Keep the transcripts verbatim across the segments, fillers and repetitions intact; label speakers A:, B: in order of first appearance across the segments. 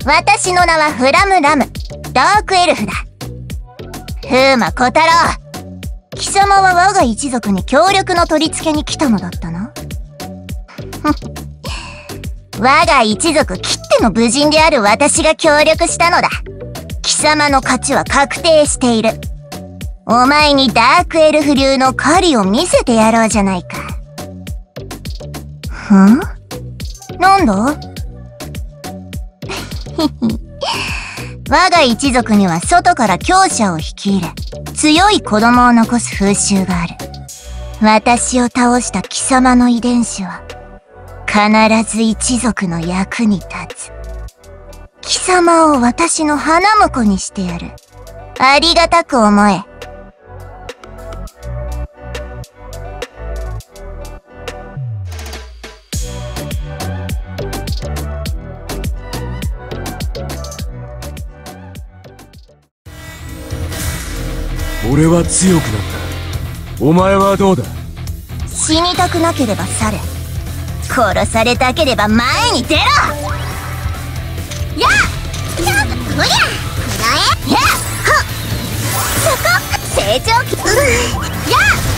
A: 私の名はフラムラム、ダークエルフだ。風魔小太郎、貴様は我が一族に協力の取り付けに来たのだったな。我が一族きっての武人である私が協力したのだ。貴様の勝ちは確定している。お前にダークエルフ流の狩りを見せてやろうじゃないか。ん？なんだ？我が一族には外から強者を引き入れ、強い子供を残す風習がある。私を倒した貴様の遺伝子は、必ず一族の役に立つ。貴様を私の花婿にしてやる。ありがたく思え。
B: 俺は強くなった。お前はどうだ？
A: 死にたくなければ去れ。殺されたければ前に出ろ。やっやっこりゃくらえやっはっそこ成長期うんや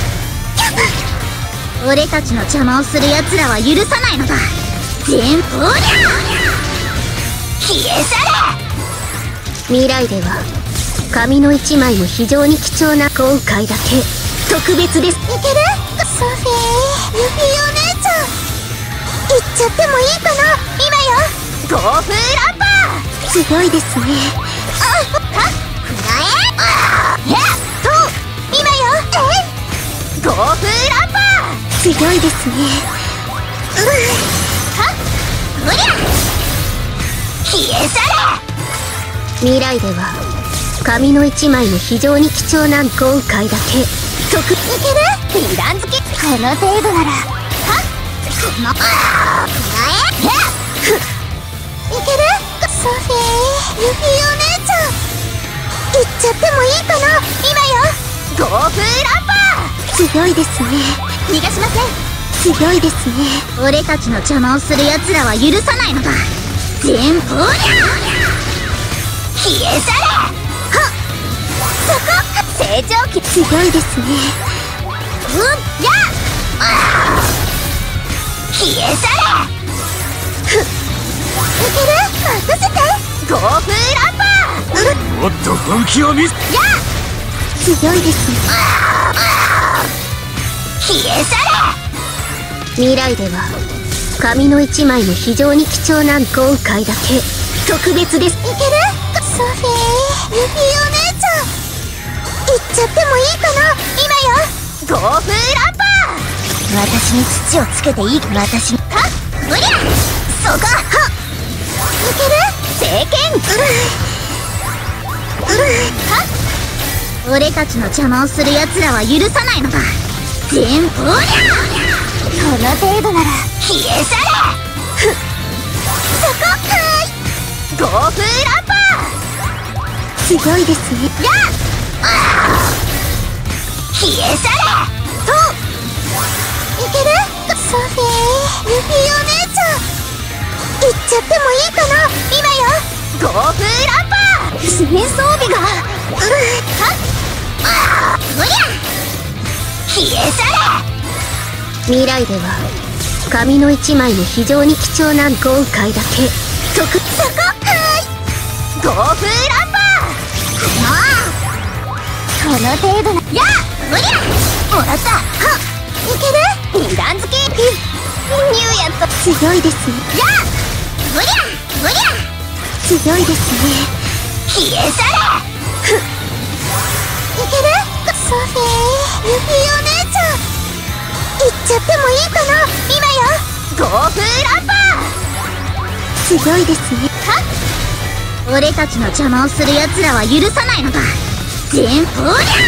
A: っ俺たちの邪魔をする奴らは許さないのだ。全部りゃ消え去れ。
C: 未来では紙の一枚も非常に貴重な今回だけ特別です。いける？ソフィー、ユフィお姉ちゃん行っちゃってもいいかな？今よ。
A: 暴風ランパー
C: すごいですね。
A: あっはっくらえあやっと今よえい暴風ランパー
C: すごいですね。
A: うんはっこりゃ消え去れ。
C: 未来では紙の一枚も非常に貴重な今回だけ特いける？
A: 二段付きこの程度ならはっこのあーくらえやっ
C: いける？ソフィー、ユフィお姉ちゃん行っちゃってもいいかな？今よ。
A: 暴風ランパ
C: ーすごいですね。
A: ー逃がしません。
C: すごいですね。
A: 俺たちの邪魔をする奴らは許さないのだ。全部りゃ消え去れ。はっそこ成長期
C: すごいですね。
A: うんやっあ消え去れ。ふっいける？任せて。暴風ランパー
B: もっと本気を見せ。
A: やっ
C: すごいですね。
A: ああ消え去れ。
C: 未来では紙の一枚も非常に貴重な今回だけ特別です。いける？ソフィー、ユフィお姉ちゃん行っちゃってもいいかな？今よ。
A: 暴風ランパー私に土をつけていい。私にはっこりゃそこはっいける？聖剣うんうんはっ俺たちの邪魔をする奴らは許さないのだ。全部りゃこの程度なら消え去れ。ふっそこはーい暴風ランパー
C: すごいですね。
A: やっあ消え去れと
C: いける？ソフィー、ユフィお姉ちゃん行っちゃってもいいかな？今よ。
A: 暴風ランパー新装備がうんはっあーこりゃ消え去れ。
C: 未来では紙の一枚も非常に貴重な今回だけ特
A: そこはーい暴風ランパーもうこの程度なやっこりゃもらったはっいける？二段付きニューやっと
C: すごいですね。
A: やっこりゃこりゃ
C: すごいですね。
A: 消え去れ。ふっ
C: いける？ソフィー、ユフィお姉ちゃん行っちゃってもいいかな？今よ。
A: 暴風ランパ
C: ーすごいですね。
A: はっ俺たちの邪魔をする奴らは許さないのだ。全部りゃ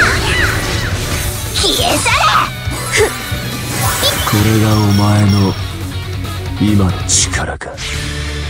A: 消え去れ。ふっ
B: これがお前の今の力か。